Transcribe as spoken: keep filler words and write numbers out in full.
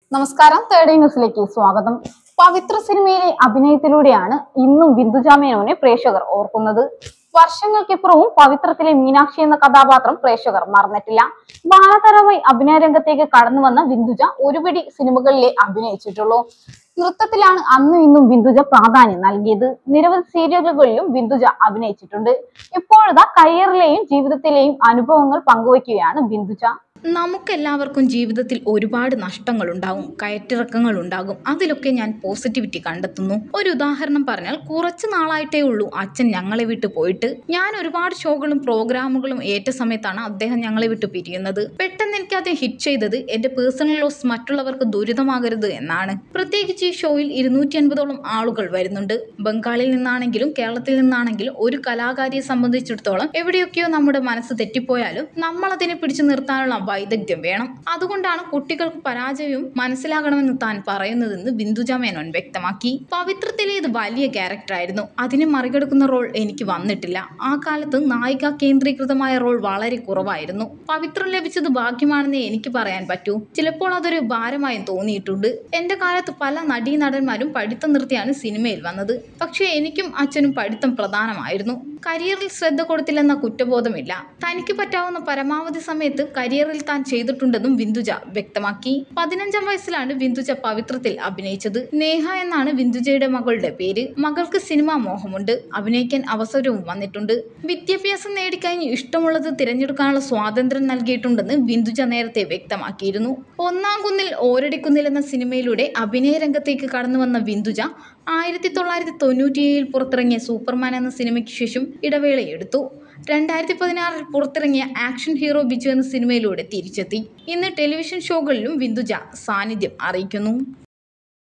നമസ്കാരം, തേർഡ് ന്യൂസിലേക്ക് സ്വാഗതം. പവിത്ര സിനിമയിലെ അഭിനയത്തിലൂടെയാണ് ഇന്നും ബിന്ദുജ മേനോനെ പ്രേക്ഷകർ ഓർക്കുന്നത്. വർഷങ്ങൾക്കിപ്പുറവും പവിത്രത്തിലെ മീനാക്ഷി എന്ന കഥാപാത്രം പ്രേക്ഷകർ മറന്നിട്ടില്ല. ബാലതാരമായി അഭിനയ രംഗത്തേക്ക് കടന്നു വന്ന ബിന്ദുജ ഒരുപിടി സിനിമകളിലെ അഭിനയിച്ചിട്ടുള്ളൂ. നൃത്തത്തിലാണ് അന്നും ഇന്നും ബിന്ദുജ പ്രാധാന്യം നൽകിയത്. നിരവധി സീരിയലുകളിലും ബിന്ദുജ അഭിനയിച്ചിട്ടുണ്ട്. ഇപ്പോഴത്തെ കരിയറിലെയും ജീവിതത്തിലെയും അനുഭവങ്ങൾ പങ്കുവയ്ക്കുകയാണ് ബിന്ദുജ. നമുക്കെല്ലാവർക്കും ജീവിതത്തിൽ ഒരുപാട് നഷ്ടങ്ങൾ ഉണ്ടാകും, കയറ്റിറക്കങ്ങൾ ഉണ്ടാകും. അതിലൊക്കെ ഞാൻ പോസിറ്റിവിറ്റി കണ്ടെത്തുന്നു. ഒരു ഉദാഹരണം പറഞ്ഞാൽ, കുറച്ച് നാളായിട്ടേ ഉള്ളൂ അച്ഛൻ ഞങ്ങളെ വിട്ടു പോയിട്ട്. ഞാൻ ഒരുപാട് ഷോകളും പ്രോഗ്രാമുകളും ഏറ്റ സമയത്താണ് അദ്ദേഹം ഞങ്ങളെ വിട്ടു പിരിയുന്നത്. പെട്ടെന്ന് എനിക്ക് അത് ഹിറ്റ് ചെയ്തത് എന്റെ പേഴ്സണൽ ലോസ് മറ്റുള്ളവർക്ക് ദുരിതമാകരുത് എന്നാണ്. പ്രത്യേകിച്ച് ഈ ഷോയിൽ ഇരുന്നൂറ്റി അൻപതോളം ആളുകൾ വരുന്നുണ്ട്. ബംഗാളിൽ നിന്നാണെങ്കിലും കേരളത്തിൽ നിന്നാണെങ്കിലും ഒരു കലാകാരിയെ സംബന്ധിച്ചിടത്തോളം എവിടെയൊക്കെയോ നമ്മുടെ മനസ്സ് തെറ്റിപ്പോയാലും നമ്മൾ അതിനെ പിടിച്ചു നിർത്താനുള്ള വൈദഗ്ധ്യം വേണം. അതുകൊണ്ടാണ് കുട്ടികൾക്ക് പരാജയവും മനസ്സിലാകണമെന്ന് താൻ പറയുന്നതെന്ന് ബിന്ദുജ മേനോൻ വ്യക്തമാക്കി. പവിത്രത്തിലെ ഇത് വലിയ ക്യാരക്ടറായിരുന്നു. അതിനെ മറികടക്കുന്ന റോൾ എനിക്ക് വന്നിട്ടില്ല. ആ കാലത്ത് നായിക കേന്ദ്രീകൃതമായ റോൾ വളരെ കുറവായിരുന്നു. പവിത്രം ലഭിച്ചത് ഭാഗ്യമാണെന്നേ എനിക്ക് പറയാൻ പറ്റൂ. ചിലപ്പോൾ അതൊരു ഭാരമായും തോന്നിയിട്ടുണ്ട്. എന്റെ കാലത്ത് പല നടീനടന്മാരും പഠിത്തം നിർത്തിയാണ് സിനിമയിൽ വന്നത്. പക്ഷേ എനിക്കും അച്ഛനും പഠിത്തം പ്രധാനമായിരുന്നു. കരിയറിൽ ശ്രദ്ധ കൊടുത്തില്ലെന്ന കുറ്റബോധമില്ല. തനിക്ക് പറ്റാവുന്ന പരമാവധി സമയത്ത് കരിയറിൽ താൻ ചെയ്തിട്ടുണ്ടെന്നും ബിന്ദുജ വ്യക്തമാക്കി. പതിനഞ്ചാം വയസ്സിലാണ് ബിന്ദുജ പവിത്രത്തിൽ അഭിനയിച്ചത്. നേഹ എന്നാണ് ബിന്ദുജയുടെ മകളുടെ പേര്. മകൾക്ക് സിനിമാ മോഹമുണ്ട്. അഭിനയിക്കാൻ അവസരവും വന്നിട്ടുണ്ട്. വിദ്യാഭ്യാസം നേടിക്കഴിഞ്ഞ് ഇഷ്ടമുള്ളത് തിരഞ്ഞെടുക്കാനുള്ള സ്വാതന്ത്ര്യം നൽകിയിട്ടുണ്ടെന്ന് ബിന്ദുജ നേരത്തെ വ്യക്തമാക്കിയിരുന്നു. ഒന്നാം കുന്നിൽ ഓരടിക്കുന്നിൽ എന്ന സിനിമയിലൂടെ അഭിനയ രംഗത്തേക്ക് കടന്നു വന്ന ബിന്ദുജ ആയിരത്തി തൊള്ളായിരത്തി തൊണ്ണൂറ്റിയേഴിൽ പുറത്തിറങ്ങിയ സൂപ്പർമാൻ എന്ന സിനിമയ്ക്ക് ശേഷം ഇടവേളയെടുത്തു. രണ്ടായിരത്തി പതിനാറിൽ പുറത്തിറങ്ങിയ ആക്ഷൻ ഹീറോ ബിജു എന്ന സിനിമയിലൂടെ തിരിച്ചെത്തി. ഇന്ന് ടെലിവിഷൻ ഷോകളിലും ബിന്ദുജ സാന്നിധ്യം അറിയിക്കുന്നു.